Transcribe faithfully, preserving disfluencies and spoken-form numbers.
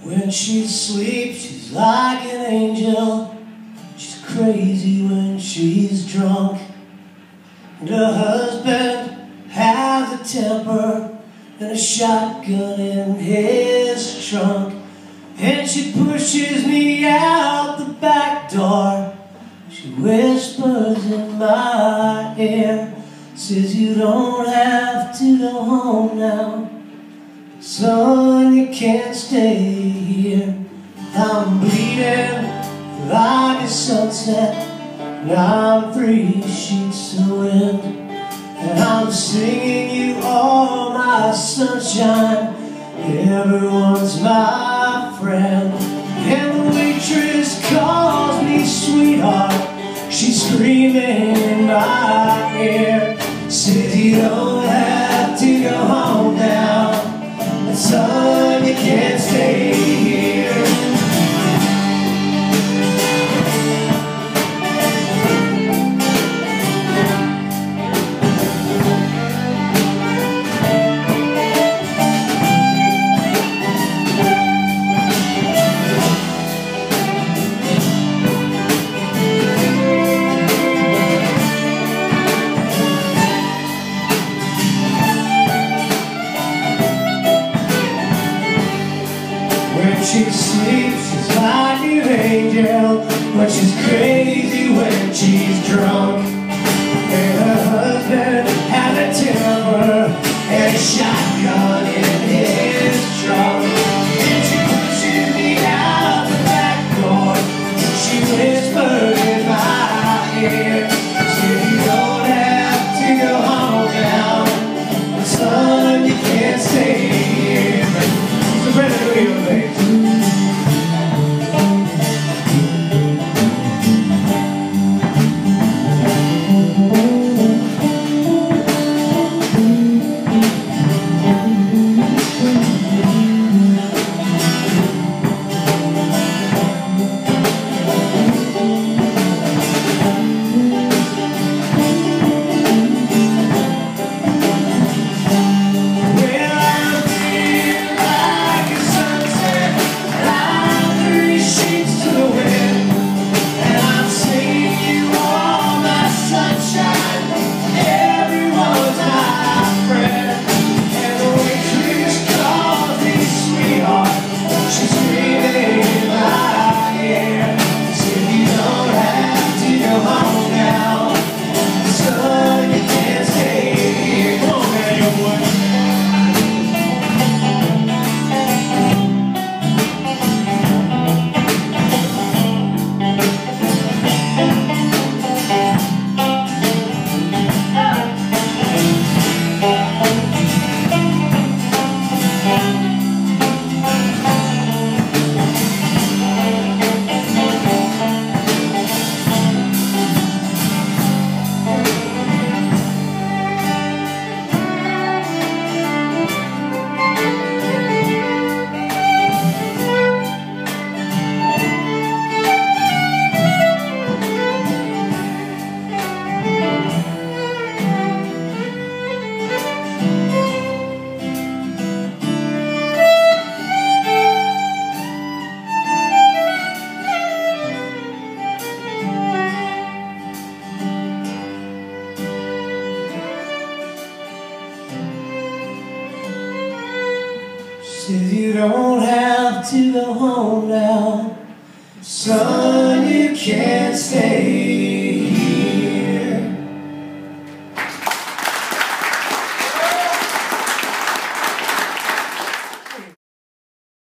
When she's asleep, she's like an angel. She's crazy when she's drunk. And her husband has a temper and a shotgun in his trunk. And she pushes me out the back door. She whispers in my ear, says you don't have to go home now, son, you can't stay here. I'm bleeding like a sunset, and I'm three sheets of wind, and I'm singing you all my sunshine. Everyone's my friend. And the waitress calls me sweetheart. She's screaming in my ear, says you don't have to go home now, and son, you can't stay here. When she sleeps, she's like an angel. When she's crazy, when she's drunk. And her husband had a temper and a shotgun in his trunk. And she pushes me out the back door. She whispers in my ear, says you don't have to go home now, son, you can't stay here. So Brenda, do your thing. Says you don't have to go home now, son, you can't stay